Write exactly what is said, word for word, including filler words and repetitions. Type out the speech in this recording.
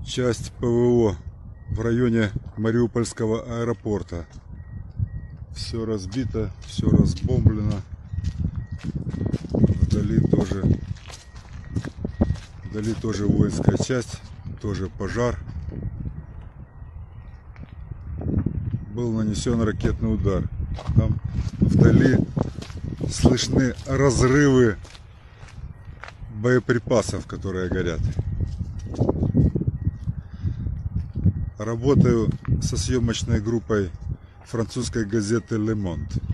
Часть ПВО в районе Мариупольского аэропорта. Все разбито, все разбомблено. Вдали тоже, вдали тоже воинская часть, тоже пожар. Был нанесен ракетный удар. Там вдали слышны разрывы боеприпасов, которые горят. Работаю со съемочной группой французской газеты Le Monde.